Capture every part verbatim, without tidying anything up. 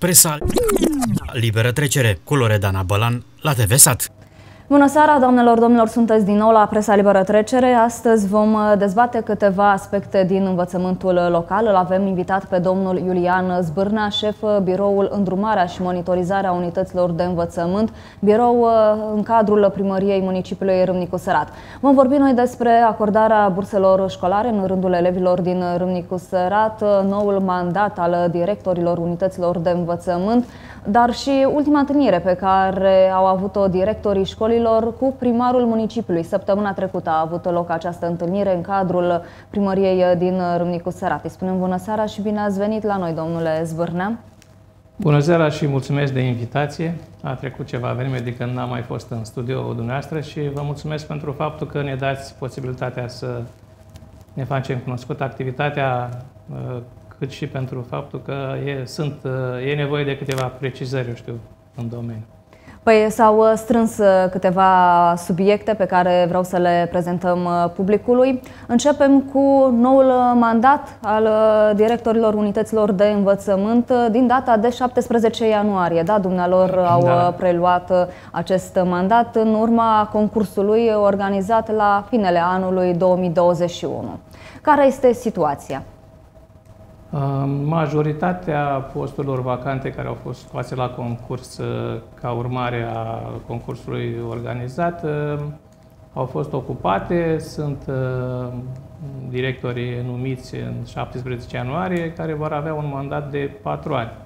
Presa Liberă Trecere cu Loredana Bălan la T V Sat. Bună seara, doamnelor, domnilor, sunteți din nou la Presa Liberă Trecere. Astăzi vom dezbate câteva aspecte din învățământul local. Îl avem invitat pe domnul Iulian Zbârnea, șef biroul Îndrumarea și Monitorizarea Unităților de Învățământ, birou în cadrul primăriei municipiului Râmnicu Sărat. Vom vorbi noi despre acordarea burselor școlare în rândul elevilor din Râmnicu Sărat, noul mandat al directorilor unităților de învățământ, dar și ultima întâlnire pe care au avut-o directorii școlilor cu primarul municipiului. Săptămâna trecută a avut loc această întâlnire în cadrul primăriei din Râmnicu Sărat. Îi spunem bună seara și bine ați venit la noi, domnule Zbârnea. Bună seara și mulțumesc de invitație. A trecut ceva vreme de când n-am mai fost în studioul dumneavoastră și vă mulțumesc pentru faptul că ne dați posibilitatea să ne facem cunoscută activitatea, cât și pentru faptul că e, sunt, e nevoie de câteva precizări, eu știu, în domeniu. Păi s-au strâns câteva subiecte pe care vreau să le prezentăm publicului. Începem cu noul mandat al directorilor unităților de învățământ din data de șaptesprezece ianuarie. Da, dumnealor au da. preluat acest mandat în urma concursului organizat la finele anului două mii douăzeci și unu. Care este situația? Majoritatea posturilor vacante care au fost scoase la concurs ca urmare a concursului organizat au fost ocupate. Sunt directorii numiți în șaptesprezece ianuarie care vor avea un mandat de patru ani.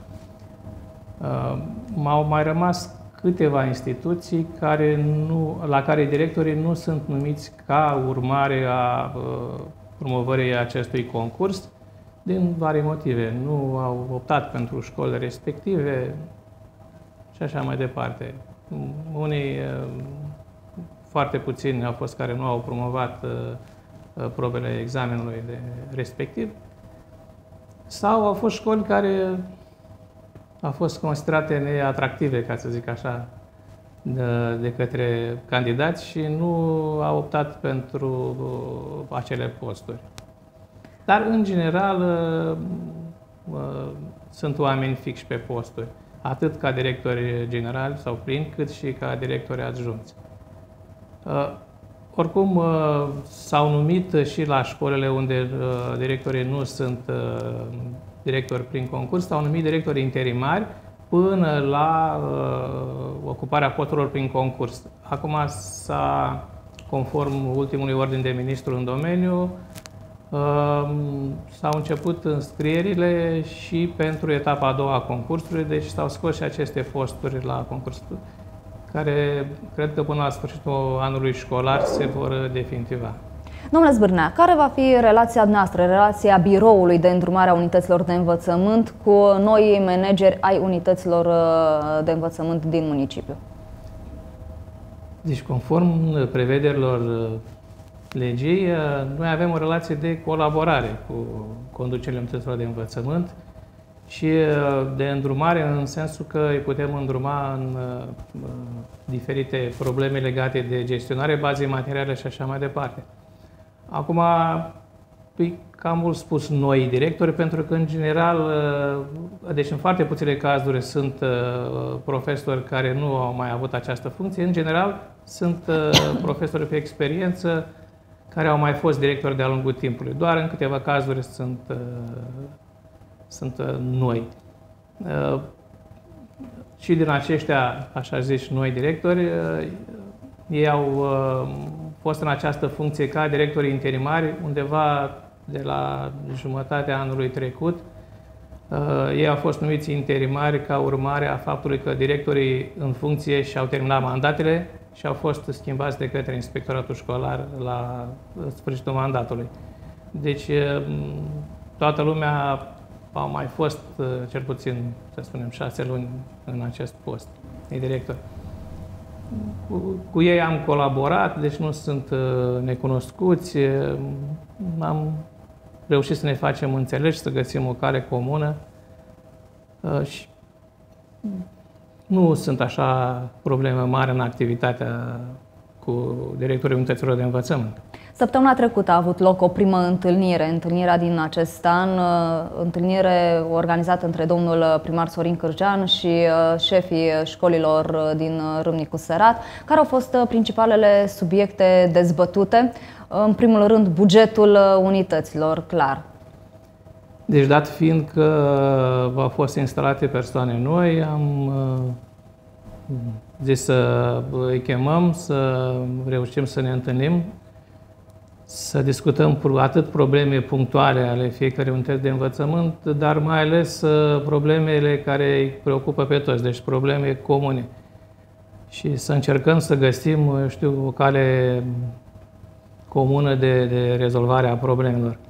M-au mai rămas câteva instituții care nu, la care directorii nu sunt numiți ca urmare a promovării acestui concurs, din vari motive. Nu au optat pentru școlile respective și așa mai departe. Unii, foarte puțini, au fost care nu au promovat probele examenului de respectiv, sau au fost școli care au fost considerate neatractive, ca să zic așa, de, de către candidați și nu au optat pentru acele posturi. Dar, în general, sunt oameni fixi pe posturi, atât ca directori generali sau plini, cât și ca directori adjunți. Oricum, s-au numit și la școlile unde directorii nu sunt directori prin concurs, s-au numit directori interimari până la ocuparea posturilor prin concurs. Acum s-a, conform ultimului ordin de ministru în domeniu, s-au început înscrierile și pentru etapa a doua a concursului, deci s-au scos și aceste posturi la concurs, care cred că până la sfârșitul anului școlar se vor definitiva. Domnule Zbârnea, care va fi relația noastră, relația biroului de îndrumare a unităților de învățământ cu noi manageri ai unităților de învățământ din municipiu? Deci, conform prevederilor legii, noi avem o relație de colaborare cu conducerile unităților de învățământ și de îndrumare în sensul că îi putem îndruma în diferite probleme legate de gestionare, baze materiale și așa mai departe. Acum, cam mult spus noi directori, pentru că în general, deci în foarte puține cazuri sunt profesori care nu au mai avut această funcție, în general sunt profesori pe experiență care au mai fost directori de-a lungul timpului. Doar în câteva cazuri sunt, sunt noi. Și din aceștia, așa zici, noi directori, ei au fost în această funcție ca directori interimari undeva de la jumătatea anului trecut. Ei au fost numiți interimari ca urmare a faptului că directorii în funcție și-au terminat mandatele și au fost schimbați de către Inspectoratul Școlar la sfârșitul mandatului. Deci, toată lumea a mai fost, cel puțin, să spunem, șase luni în acest post de director. Cu, cu ei am colaborat, deci nu sunt necunoscuți. Am reușit să ne facem înțelegi, să găsim o cale comună și nu sunt așa probleme mari în activitatea cu directorii unităților de învățământ. Săptămâna trecută a avut loc o primă întâlnire, întâlnirea din acest an, întâlnire organizată între domnul primar Sorin Cârcean și șefii școlilor din Râmnicu Sărat. Care au fost principalele subiecte dezbătute? În primul rând, bugetul unităților, clar. Deci, dat fiind că au fost instalate persoane noi, am zis să îi chemăm, să reușim să ne întâlnim, să discutăm atât probleme punctuale ale fiecărei unități de învățământ, dar mai ales problemele care îi preocupă pe toți, deci probleme comune. Și să încercăm să găsim, eu știu, o cale comună de, de rezolvare a problemelor.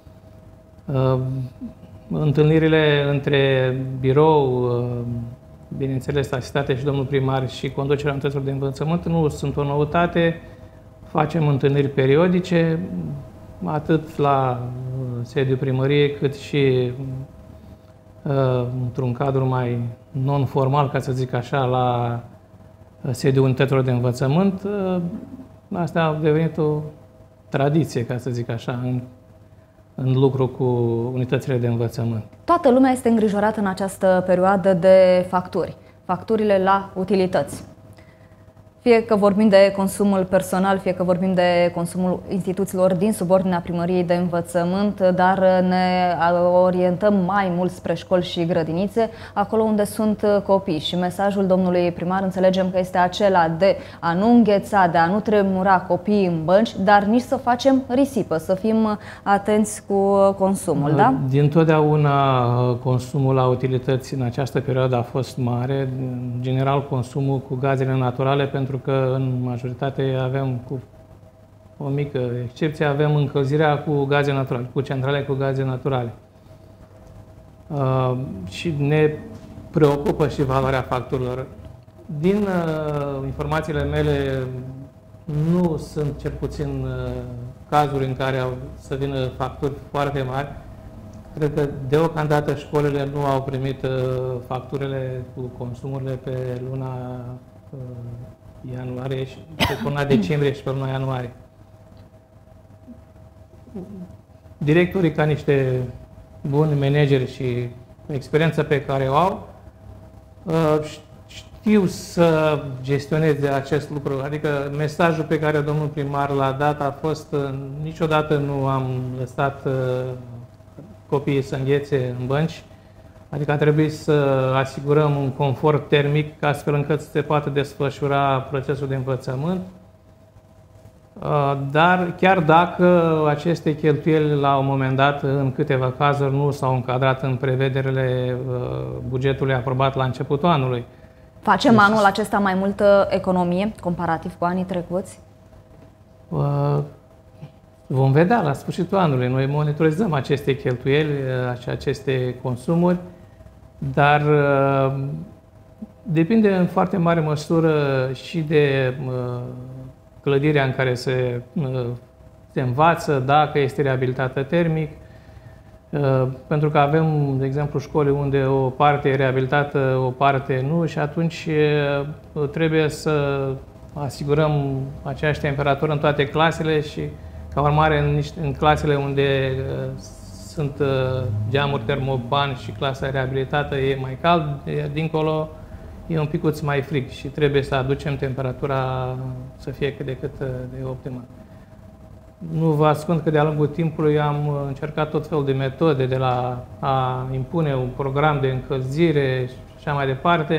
Întâlnirile între birou, bineînțeles, asistate și domnul primar și conducerea unităților de învățământ nu sunt o noutate. Facem întâlniri periodice, atât la sediul primăriei, cât și într-un cadru mai non-formal, ca să zic așa, la sediul unităților de învățământ. Asta a devenit o tradiție, ca să zic așa, în, în lucru cu unitățile de învățământ. Toată lumea este îngrijorată în această perioadă de facturi, facturile la utilități. Fie că vorbim de consumul personal, fie că vorbim de consumul instituțiilor din subordinea primăriei de învățământ, dar ne orientăm mai mult spre școli și grădinițe, acolo unde sunt copii. Și mesajul domnului primar înțelegem că este acela de a nu îngheța, de a nu tremura copiii în bănci, dar nici să facem risipă, să fim atenți cu consumul, da? Dintotdeauna consumul la utilități în această perioadă a fost mare, în general consumul cu gazele naturale, pentru că în majoritate avem, cu o mică excepție, avem încălzirea cu gaze naturale, cu centrale cu gaze naturale. Uh, și ne preocupă și valoarea facturilor. Din uh, informațiile mele, nu sunt cel puțin uh, cazuri în care au să vină facturi foarte mari. Cred că deocamdată școlile nu au primit uh, facturile cu consumurile pe luna uh, ianuarie și pe luna decembrie și pe luna ianuarie. Directorii, ca niște buni manageri și experiența pe care o au, știu să gestioneze acest lucru. Adică mesajul pe care domnul primar l-a dat a fost: niciodată nu am lăsat copiii să înghețe în bănci. Adică a trebuit să asigurăm un confort termic astfel încât să se poată desfășura procesul de învățământ. Dar chiar dacă aceste cheltuieli la un moment dat, în câteva cazuri, nu s-au încadrat în prevederile bugetului aprobat la începutul anului. Facem deci, anul acesta mai multă economie comparativ cu anii trecuți? Vom vedea la sfârșitul anului. Noi monitorizăm aceste cheltuieli și aceste consumuri, dar depinde în foarte mare măsură și de clădirea în care se, se învață, dacă este reabilitată termic, pentru că avem, de exemplu, școli unde o parte e reabilitată, o parte nu, și atunci trebuie să asigurăm aceeași temperatură în toate clasele și, ca urmare, în, în clasele unde sunt geamuri termopan și clasa reabilitată e mai cald, dincolo e un picuț mai frig și trebuie să aducem temperatura să fie cât de cât de optimă. Nu vă ascund că de-a lungul timpului am încercat tot felul de metode, de la a impune un program de încălzire și așa mai departe.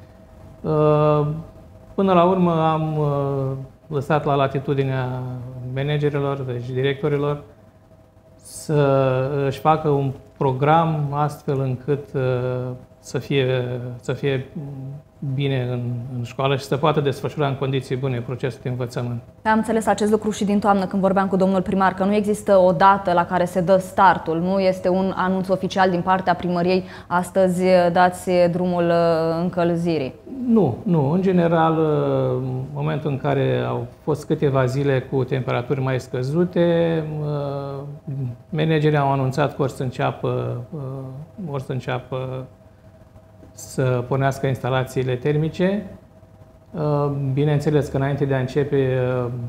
Până la urmă am lăsat la latitudinea managerilor, deci directorilor, să își facă un program astfel încât să fie, să fie bine în, în școală și să poată desfășura în condiții bune procesul de învățământ. Am înțeles acest lucru și din toamnă când vorbeam cu domnul primar, că nu există o dată la care se dă startul, nu este un anunț oficial din partea primăriei: astăzi dați drumul încălzirii. Nu, nu. În general, în momentul în care au fost câteva zile cu temperaturi mai scăzute, managerii au anunțat că or să înceapă, or să înceapă să pornească instalațiile termice. Bineînțeles că înainte de a începe,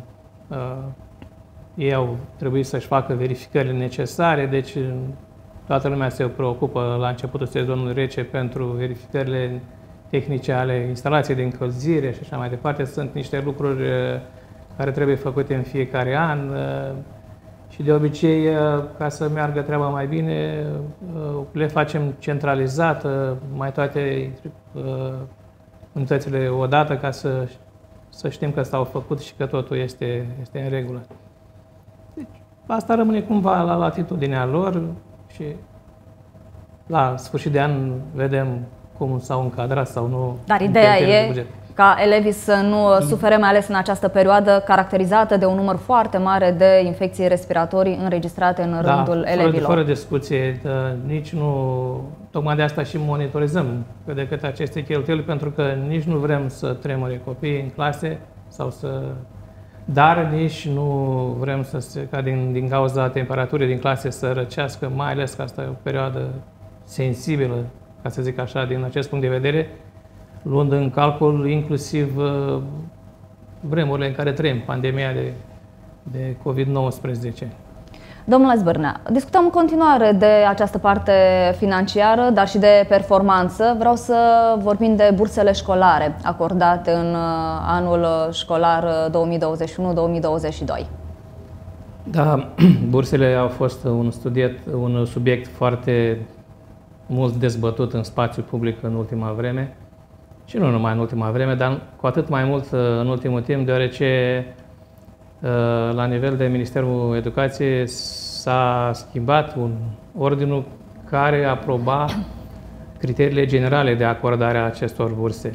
ei au trebuit să-și facă verificările necesare, deci toată lumea se preocupă la începutul sezonului rece pentru verificările tehnice ale instalației de încălzire și așa mai departe. Sunt niște lucruri care trebuie făcute în fiecare an și de obicei, ca să meargă treaba mai bine, le facem centralizat, mai toate unitățile odată, ca să, să știm că s-au făcut și că totul este, este în regulă. Deci, asta rămâne cumva la latitudinea lor și la sfârșit de an vedem cum s-au încadrat sau nu. Dar ideea e ca elevii să nu sufere, mai ales în această perioadă caracterizată de un număr foarte mare de infecții respiratorii înregistrate în da, rândul fără, elevilor. Fără discuție, nici nu, tocmai de asta și monitorizăm cât de cât aceste cheltuieli, pentru că nici nu vrem să tremure copiii în clase, sau să, dar nici nu vrem să se, ca din, din cauza temperaturii din clase să răcească, mai ales că asta e o perioadă sensibilă, ca să zic așa, din acest punct de vedere, luând în calcul inclusiv uh, vremurile în care trăim, pandemia de, de COVID nouăsprezece. Domnule Zbârnea, discutăm în continuare de această parte financiară, dar și de performanță. Vreau să vorbim de bursele școlare acordate în anul școlar două mii douăzeci și unu două mii douăzeci și doi. Da, bursele au fost un, studiet, un subiect foarte mult dezbătut în spațiul public în ultima vreme. Și nu numai în ultima vreme, dar cu atât mai mult în ultimul timp, deoarece la nivel de Ministerul Educației s-a schimbat un ordinul care aproba criteriile generale de acordare a acestor burse.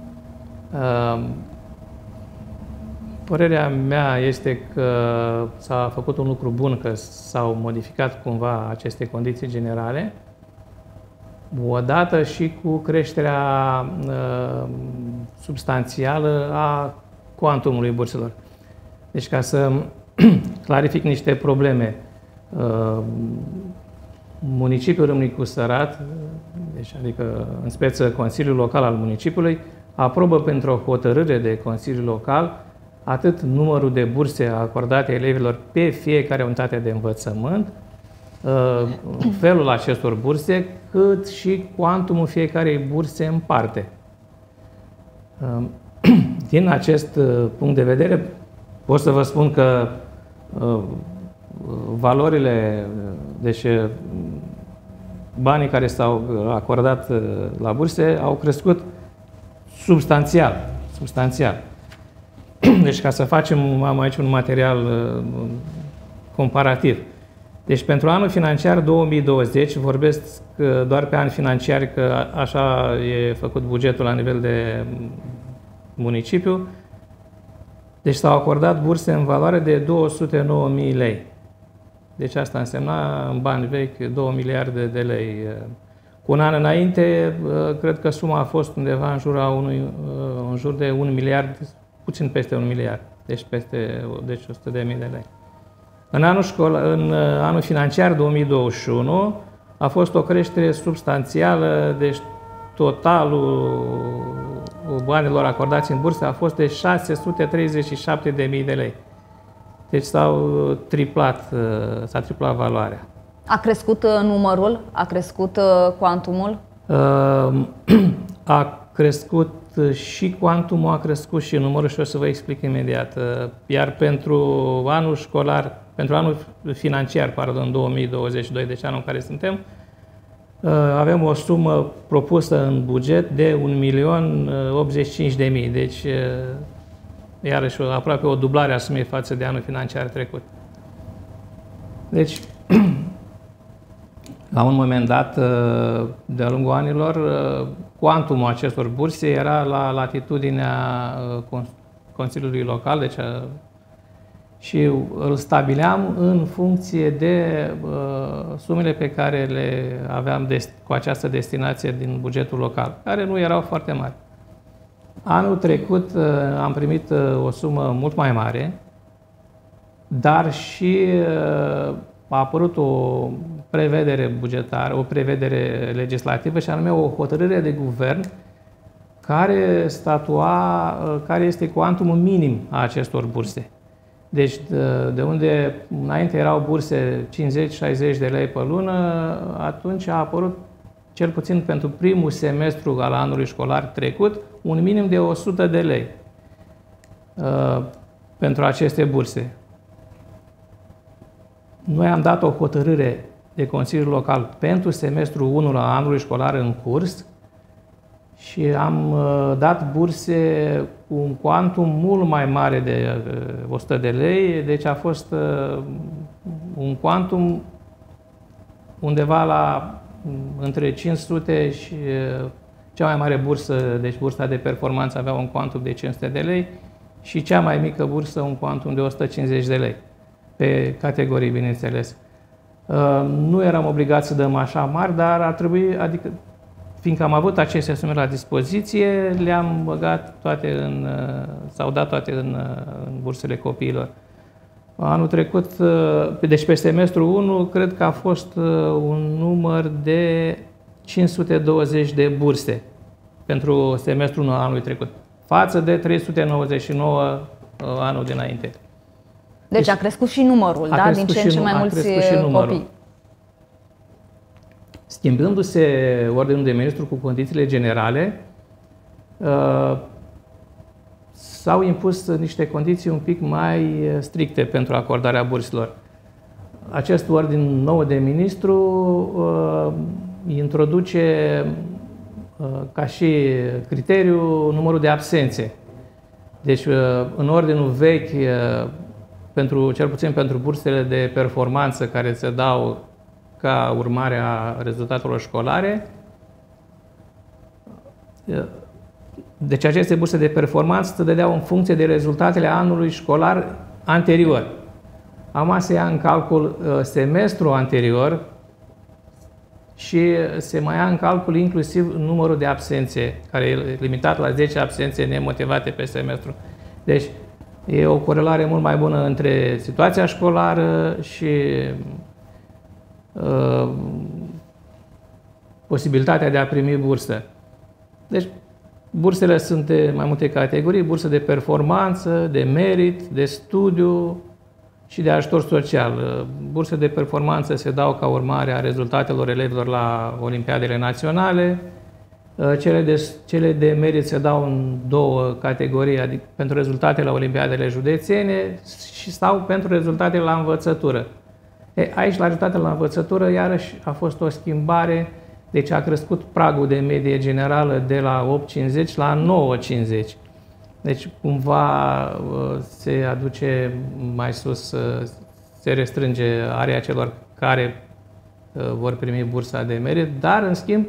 Părerea mea este că s-a făcut un lucru bun, că s-au modificat cumva aceste condiții generale, odată și cu creșterea uh, substanțială a cuantumului burselor. Deci, ca să clarific niște probleme, uh, municipiul Râmnicu Sărat, deci, adică în speță Consiliul Local al municipiului, aprobă pentru o hotărâre de Consiliu Local atât numărul de burse acordate elevilor pe fiecare unitate de învățământ, felul acestor burse, cât și cuantumul fiecarei burse în parte. Din acest punct de vedere, pot să vă spun că valorile, deci banii care s-au acordat la burse au crescut substanțial. substanțial. Deci, ca să facem, am aici un material comparativ. Deci, pentru anul financiar două mii douăzeci, vorbesc doar pe an financiar, că așa e făcut bugetul la nivel de municipiu, deci s-au acordat burse în valoare de două sute nouă mii lei. Deci asta însemna, în bani vechi, două miliarde de lei. Cu un an înainte, cred că suma a fost undeva în jur, a unui, în jur de un miliard, puțin peste un miliard, deci peste deci o sută de mii de lei. În anul, școl, în anul financiar două mii douăzeci și unu a fost o creștere substanțială, deci totalul banilor acordați în burse a fost de șase sute treizeci și șapte de mii de lei. Deci s-au triplat, s-a triplat valoarea. A crescut numărul? A crescut cuantumul? A crescut și cuantumul, a crescut și numărul și o să vă explic imediat. Iar pentru anul școlar, pentru anul financiar, pardon, două mii douăzeci și doi, deci anul în care suntem, avem o sumă propusă în buget de un milion optzeci și cinci de mii. Deci, iarăși, aproape o dublare a sumei față de anul financiar trecut. Deci, la un moment dat, de-a lungul anilor, cuantumul acestor burse era la latitudinea Consiliului Local, deci, și îl stabileam în funcție de sumele pe care le aveam cu această destinație din bugetul local, care nu erau foarte mari. Anul trecut am primit o sumă mult mai mare, dar și a apărut o prevedere bugetară, o prevedere legislativă, și anume o hotărâre de guvern care statua care este cuantumul minim a acestor burse. Deci, de unde înainte erau burse cincizeci șaizeci de lei pe lună, atunci a apărut, cel puțin pentru primul semestru al anului școlar trecut, un minim de o sută de lei uh, pentru aceste burse. Noi am dat o hotărâre de Consiliul Local pentru semestrul unu la anului școlar în curs și am uh, dat burse cu un cuantum mult mai mare de uh, o sută de lei, deci a fost uh, un cuantum undeva la între cinci sute și uh, cea mai mare bursă, deci bursa de performanță avea un cuantum de cinci sute de lei și cea mai mică bursă un cuantum de o sută cincizeci de lei, pe categorii, bineînțeles. Uh, nu eram obligați să dăm așa mari, dar ar trebui, adică, fiindcă am avut aceste sume la dispoziție, le-am băgat toate în, s-au dat toate în, în bursele copiilor. Anul trecut, deci pe semestrul unu, cred că a fost un număr de cinci sute douăzeci de burse pentru semestrul unu anului trecut, față de trei sute nouăzeci și nouă anul dinainte. Deci, deci a crescut și numărul, da? Din ce în ce mai mulți copii. Schimbându-se ordinul de ministru cu condițiile generale, uh, s-au impus niște condiții un pic mai stricte pentru acordarea burselor. Acest ordin nou de ministru uh, introduce uh, ca și criteriu numărul de absențe. Deci, uh, în ordinul vechi, uh, pentru, cel puțin pentru bursele de performanță care se dau ca urmare a rezultatelor școlare. Deci aceste burse de performanță se dădeau în funcție de rezultatele anului școlar anterior. Acum se ia în calcul semestrul anterior și se mai ia în calcul inclusiv numărul de absențe, care e limitat la zece absențe nemotivate pe semestru. Deci e o corelare mult mai bună între situația școlară și Uh, posibilitatea de a primi bursă. Deci, bursele sunt de mai multe categorii: bursă de performanță, de merit, de studiu și de ajutor social. Uh, burse de performanță se dau ca urmare a rezultatelor elevilor la olimpiadele naționale. Uh, cele, de, cele de merit se dau în două categorii, adică pentru rezultate la olimpiadele județene și sau pentru rezultate la învățătură. E, aici, la rezultatele la învățătură, iarăși a fost o schimbare, deci a crescut pragul de medie generală de la opt cincizeci la nouă cincizeci. Deci, cumva, se aduce mai sus, se restrânge area celor care vor primi bursa de merit, dar, în schimb,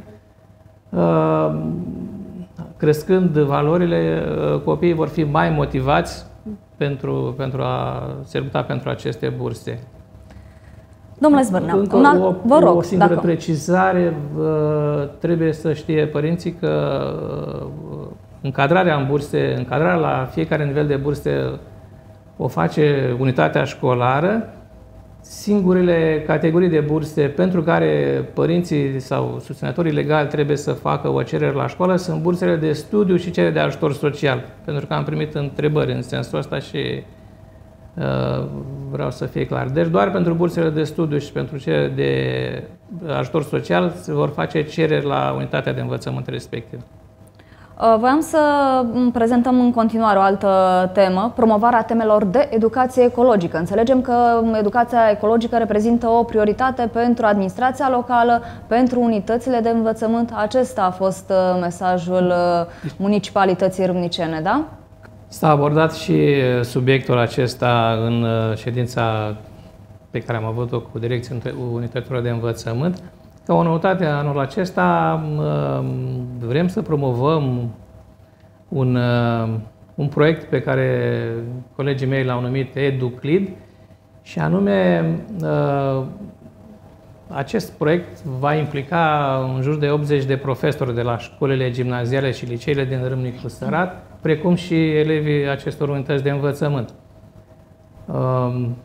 crescând valorile, copiii vor fi mai motivați pentru, pentru a se lupta pentru aceste burse. Domnule Zbârnea, încă un alt, o, vă rog, o singură dacă... precizare, trebuie să știe părinții că încadrarea în burse, încadrarea la fiecare nivel de burse o face unitatea școlară. Singurele categorii de burse pentru care părinții sau susținătorii legali trebuie să facă o cerere la școală sunt bursele de studiu și cele de ajutor social, pentru că am primit întrebări în sensul ăsta și vreau să fie clar. Deci doar pentru bursele de studiu și pentru cele de ajutor social se vor face cereri la unitatea de învățământ respectivă. Voiam să prezentăm în continuare o altă temă, promovarea temelor de educație ecologică. Înțelegem că educația ecologică reprezintă o prioritate pentru administrația locală, pentru unitățile de învățământ. Acesta a fost mesajul municipalității râmnicene, da? S-a abordat și subiectul acesta în ședința pe care am avut-o cu Direcția Unităților de Învățământ. Ca o noutate anul acesta vrem să promovăm un, un proiect pe care colegii mei l-au numit EduClid și anume acest proiect va implica în jur de optzeci de profesori de la școlile gimnaziale și liceele din Râmnicu Sărat, precum și elevii acestor unități de învățământ.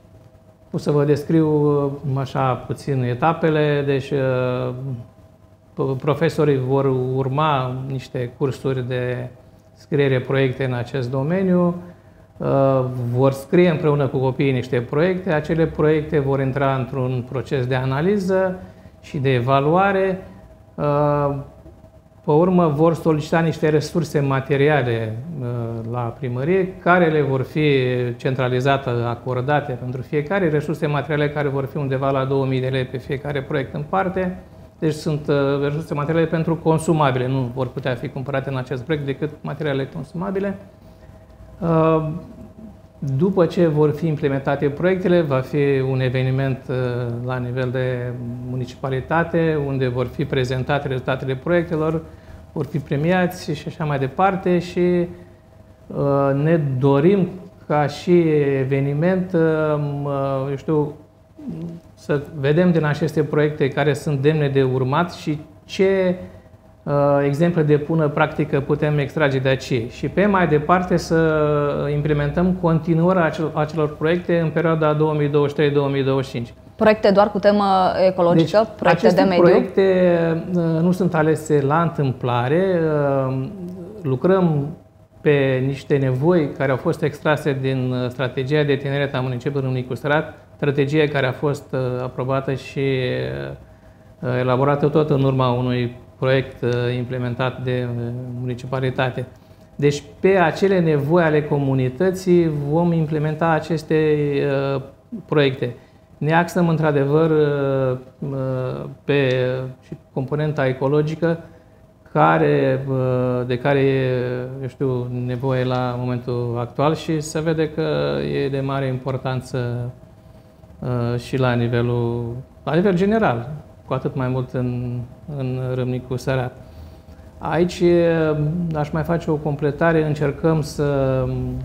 O să vă descriu așa puțin etapele. Deci profesorii vor urma niște cursuri de scriere proiecte în acest domeniu, vor scrie împreună cu copiii niște proiecte, acele proiecte vor intra într-un proces de analiză și de evaluare. Pe urmă vor solicita niște resurse materiale la primărie, care le vor fi centralizate, acordate pentru fiecare, resurse materiale care vor fi undeva la două mii de lei pe fiecare proiect în parte. Deci sunt resurse materiale pentru consumabile, nu vor putea fi cumpărate în acest proiect decât materiale consumabile. După ce vor fi implementate proiectele, va fi un eveniment la nivel de municipalitate, unde vor fi prezentate rezultatele proiectelor, vor fi premiați și așa mai departe și ne dorim ca și eveniment, eu știu, să vedem din aceste proiecte care sunt demne de urmat și ce exemple de bună practică putem extrage de aici. Și pe mai departe să implementăm continuarea acel, acelor proiecte în perioada două mii douăzeci și trei două mii douăzeci și cinci. Proiecte doar cu temă ecologică, deci, proiecte de mediu? Proiecte nu sunt alese la întâmplare. Lucrăm pe niște nevoi care au fost extrase din strategia de tineret a municipiului Râmnicu Sărat, strategie care a fost aprobată și elaborată tot în urma unui proiect implementat de municipalitate. Deci pe acele nevoi ale comunității vom implementa aceste proiecte. Ne axăm într-adevăr pe componenta ecologică care, de care e, eu știu, nevoie la momentul actual și se vede că e de mare importanță și la nivelul, la nivel general, cu atât mai mult în, în Râmnicu Sărat. Aici aș mai face o completare, încercăm să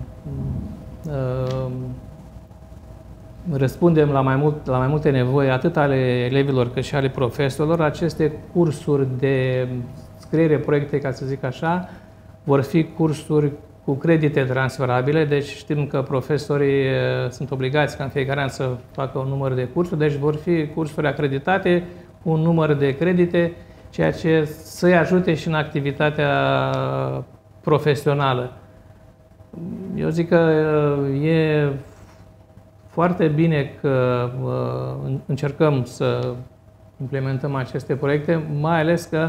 uh, răspundem la mai, mult, la mai multe nevoi, atât ale elevilor cât și ale profesorilor. Aceste cursuri de scriere proiecte, ca să zic așa, vor fi cursuri cu credite transferabile, deci știm că profesorii sunt obligați ca în fiecare an să facă un număr de cursuri, deci vor fi cursuri acreditate, un număr de credite, ceea ce să-i ajute și în activitatea profesională. Eu zic că e foarte bine că încercăm să implementăm aceste proiecte, mai ales că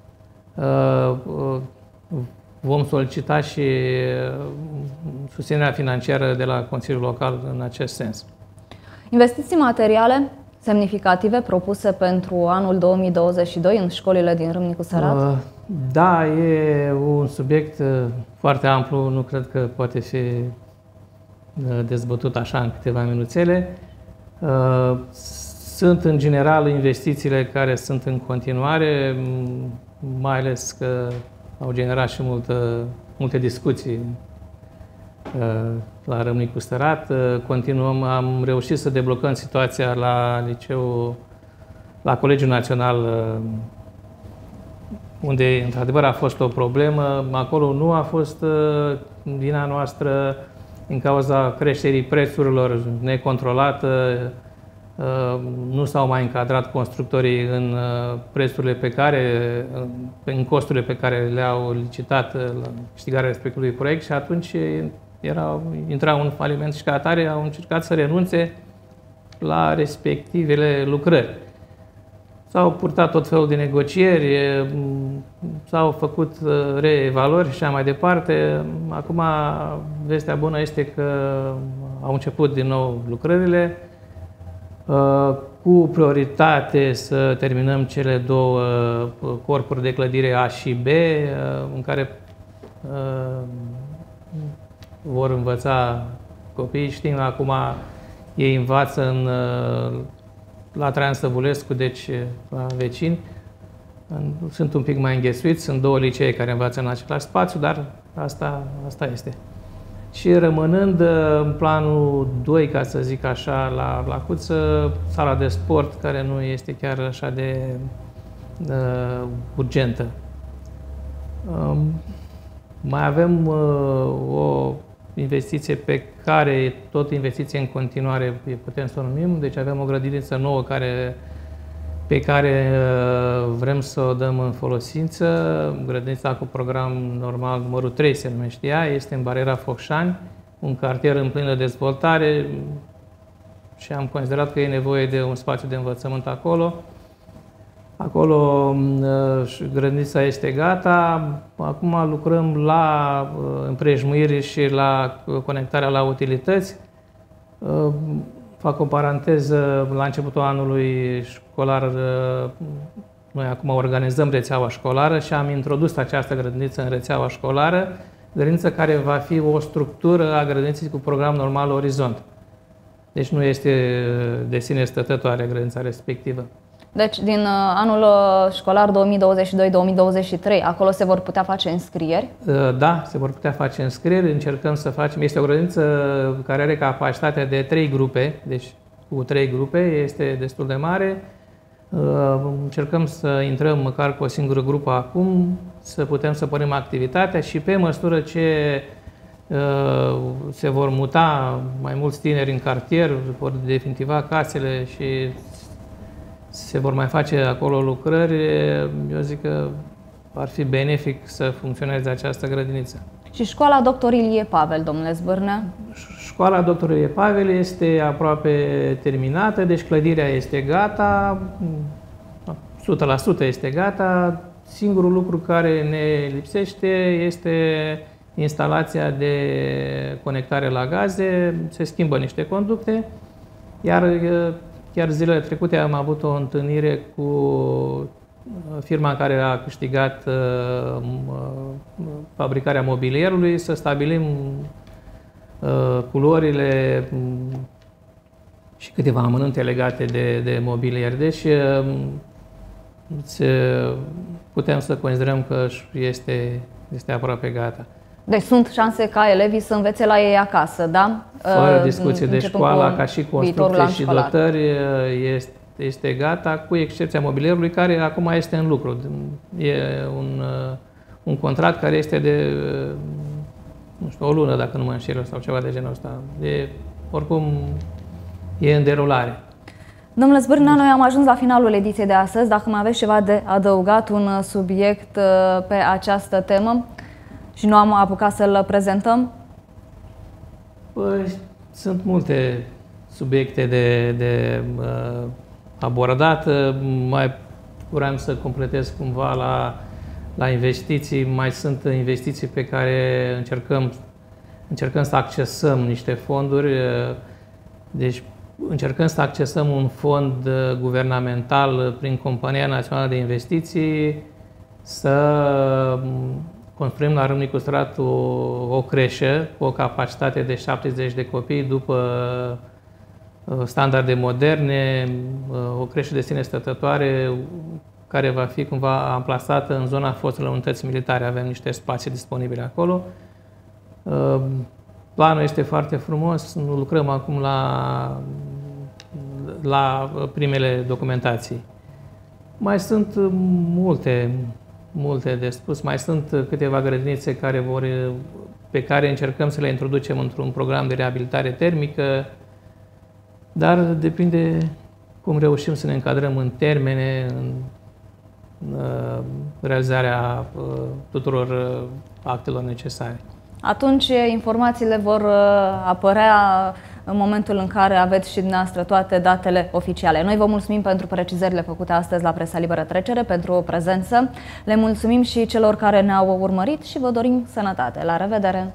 vom solicita și susținerea financiară de la Consiliul Local în acest sens. Investiții materiale semnificative propuse pentru anul două mii douăzeci și doi în școlile din Râmnicu Sărat? Da, e un subiect foarte amplu, nu cred că poate fi dezbătut așa în câteva minuțele. Sunt în general investițiile care sunt în continuare, mai ales că au generat și multă, multe discuții la Râmnicu Sărat. Continuăm, am reușit să deblocăm situația la liceu, la Colegiul Național, unde într-adevăr a fost o problemă. Acolo nu a fost vina noastră din cauza creșterii prețurilor necontrolată. Nu s-au mai încadrat constructorii în prețurile pe care, în costurile pe care le-au licitat la câștigarea respectivului proiect și atunci era, intra un faliment și ca atare au încercat să renunțe la respectivele lucrări. S-au purtat tot felul de negocieri, s-au făcut reevaluări și așa mai departe. Acum, vestea bună este că au început din nou lucrările, cu prioritate să terminăm cele două corpuri de clădire A și B, în care vor învăța copiii. Știm, acum ei învață în, la Traian Stăvulescu, deci la vecini. Sunt un pic mai înghesuiți, sunt două licee care învață în același spațiu, dar asta, asta este. Și rămânând în planul doi, ca să zic așa, la Blacuță, sala de sport, care nu este chiar așa de uh, urgentă. Um, mai avem uh, o investiție pe care, tot investiție în continuare, putem să o numim, deci avem o grădiniță nouă care, pe care vrem să o dăm în folosință. Grădinița cu program normal numărul trei se numește ea, este în Bariera Focșani, un cartier în plină dezvoltare și am considerat că e nevoie de un spațiu de învățământ acolo. Acolo grădinița este gata. Acum lucrăm la împrejmuire și la conectarea la utilități. Fac o paranteză, la începutul anului școlar, noi acum organizăm rețeaua școlară și am introdus această grădiniță în rețeaua școlară, grădiniță care va fi o structură a grădiniței cu program normal Orizont. Deci nu este de sine stătătoare grădinița respectivă. Deci, din uh, anul școlar două mii douăzeci și doi două mii douăzeci și trei, acolo se vor putea face înscrieri? Uh, da, se vor putea face înscrieri. Încercăm să facem. Este o grădiniță care are capacitatea de trei grupe, deci cu trei grupe, este destul de mare. Uh, încercăm să intrăm măcar cu o singură grupă acum, să putem să pornim activitatea și pe măsură ce uh, se vor muta mai mulți tineri în cartier, vor definitiva casele și se vor mai face acolo lucrări, eu zic că ar fi benefic să funcționeze această grădiniță. Și școala doctor Ilie Pavel, domnule Zbârnea? Școala doctor Ilie Pavel este aproape terminată, deci clădirea este gata, o sută la sută este gata. Singurul lucru care ne lipsește este instalația de conectare la gaze, se schimbă niște conducte, iar chiar zilele trecute am avut o întâlnire cu firma care a câștigat uh, fabricarea mobilierului, să stabilim uh, culorile și câteva amănunte legate de, de mobilier. Deci uh, se, putem să considerăm că este, este aproape gata. Deci sunt șanse ca elevii să învețe la ei acasă, da? Fără discuție. De școala, ca și construcție și dotări, este, este gata, cu excepția mobilierului, care acum este în lucru. E un, un contract care este de, nu știu, o lună, dacă nu mă înșel, sau ceva de genul ăsta. E, oricum, e în derulare. Domnule Zbârnea, noi am ajuns la finalul ediției de astăzi. Dacă mai aveți ceva de adăugat, un subiect pe această temă, și nu am apucat să-l prezentăm? Păi, sunt multe subiecte de, de uh, abordat. Mai vreau să completez cumva la, la investiții. Mai sunt investiții pe care încercăm, încercăm să accesăm niște fonduri. Deci încercăm să accesăm un fond guvernamental prin Compania Națională de Investiții, să construim la Râmnicu Sărat o, o creșă cu o capacitate de șaptezeci de copii după standarde moderne, o creșă de sine stătătoare care va fi cumva amplasată în zona fostelor unități militare. Avem niște spații disponibile acolo. Planul este foarte frumos, nu lucrăm acum la, la primele documentații. Mai sunt multe multe de spus. Mai sunt câteva grădinițe care vor, pe care încercăm să le introducem într-un program de reabilitare termică, dar depinde cum reușim să ne încadrăm în termene, în, în realizarea tuturor actelor necesare. Atunci informațiile vor apărea în momentul în care aveți și dumneavoastră toate datele oficiale. Noi vă mulțumim pentru precizările făcute astăzi la Presa Liberă Trecere, pentru o prezență. Le mulțumim și celor care ne-au urmărit și vă dorim sănătate. La revedere!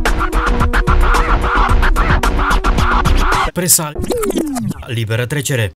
Presa Liberă Trecere.